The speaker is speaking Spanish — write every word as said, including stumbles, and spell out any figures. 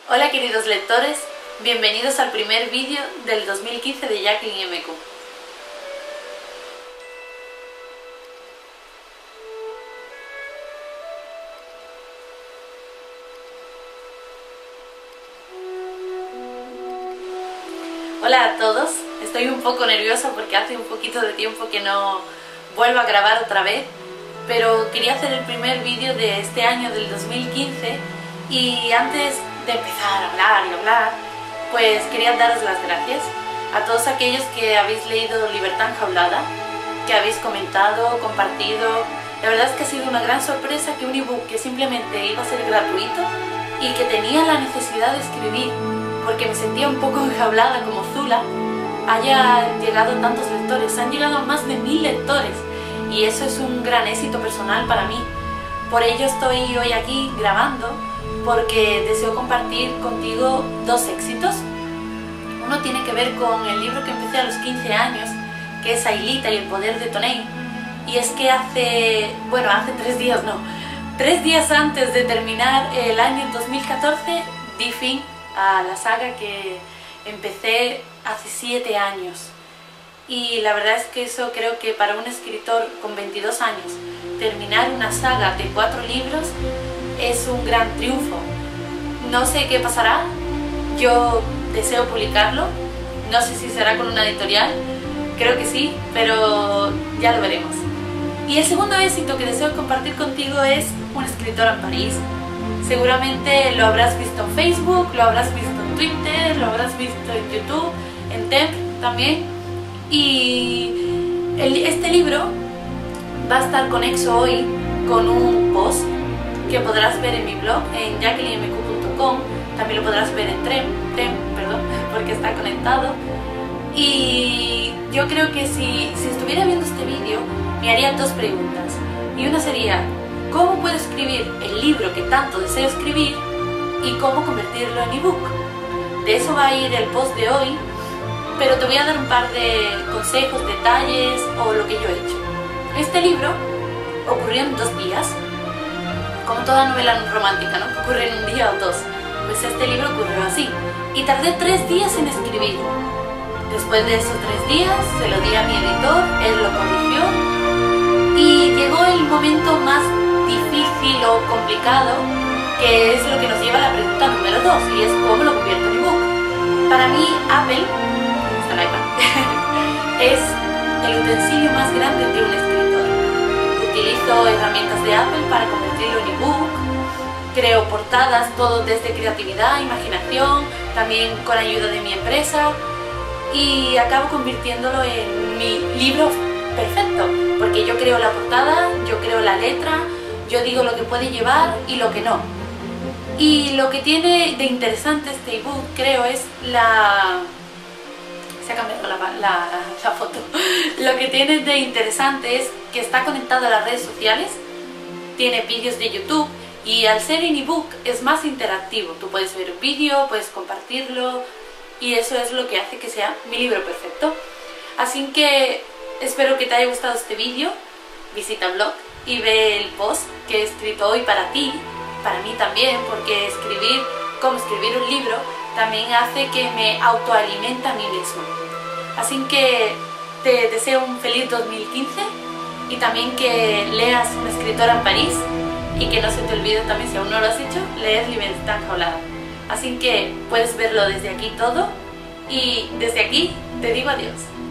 Hola queridos lectores, bienvenidos al primer vídeo del dos mil quince de Jacqueline M Q. Hola a todos, estoy un poco nerviosa porque hace un poquito de tiempo que no vuelvo a grabar otra vez, pero quería hacer el primer vídeo de este año, del dos mil quince, y antes de empezar a hablar y hablar, pues quería daros las gracias a todos aquellos que habéis leído Libertad Enjaulada, que habéis comentado, compartido. La verdad es que ha sido una gran sorpresa que un ebook que simplemente iba a ser gratuito y que tenía la necesidad de escribir, porque me sentía un poco enjaulada como Zula, haya llegado a tantos lectores. Han llegado a más de mil lectores y eso es un gran éxito personal para mí. Por ello estoy hoy aquí grabando, porque deseo compartir contigo dos éxitos. Uno tiene que ver con el libro que empecé a los quince años, que es Aelita y el poder de Tonei. Y es que hace, bueno, hace tres días no, tres días antes de terminar el año dos mil catorce, di fin a la saga que empecé hace siete años. Y la verdad es que eso, creo que para un escritor con veintidós años, terminar una saga de cuatro libros es un gran triunfo. No sé qué pasará, yo deseo publicarlo, no sé si será con una editorial, creo que sí, pero ya lo veremos. Y el segundo éxito que deseo compartir contigo es una escritora en París. Seguramente lo habrás visto en Facebook, lo habrás visto en Twitter, lo habrás visto en YouTube, en Temp también. Y el, este libro va a estar conexo hoy con un post que podrás ver en mi blog, en jacqueline m q punto com. También lo podrás ver en Trem, Trem, perdón, porque está conectado. Y yo creo que si, si estuviera viendo este vídeo, me haría dos preguntas. Y una sería, ¿cómo puedo escribir el libro que tanto deseo escribir? Y cómo convertirlo en ebook. De eso va a ir el post de hoy, pero te voy a dar un par de consejos, detalles o lo que yo he hecho. Este libro ocurrió en dos días, como toda novela romántica, ¿no? Que ocurre en un día o dos. Pues este libro ocurrió así. Y tardé tres días en escribir. Después de esos tres días se lo di a mi editor, él lo corrigió. Y llegó el momento más difícil o complicado, que es lo que nos lleva a la pregunta número dos, y es cómo lo convierto en ebook. Para mí, Apple, está el iPad, es el utensilio más grande de un escritor. Utilizo herramientas de Apple para convertirlo en ebook, creo portadas, todo desde creatividad, imaginación, también con ayuda de mi empresa, y acabo convirtiéndolo en mi libro perfecto, porque yo creo la portada, yo creo la letra, yo digo lo que puede llevar y lo que no. Y lo que tiene de interesante este ebook, creo, es la... se ha cambiado la, la, la foto. Lo que tiene de interesante es que está conectado a las redes sociales, tiene vídeos de YouTube, y al ser en ebook es más interactivo. Tú puedes ver un vídeo, puedes compartirlo, y eso es lo que hace que sea mi libro perfecto. Así que espero que te haya gustado este vídeo. Visita el blog y ve el post que he escrito hoy para ti, para mí también, porque escribir, como escribir un libro, también hace que me autoalimenta a mí misma. Así que te deseo un feliz dos mil quince y también que leas Una escritora en París, y que no se te olvide también, si aún no lo has hecho, leer Libertad Enjaulada. Así que puedes verlo desde aquí todo, y desde aquí te digo adiós.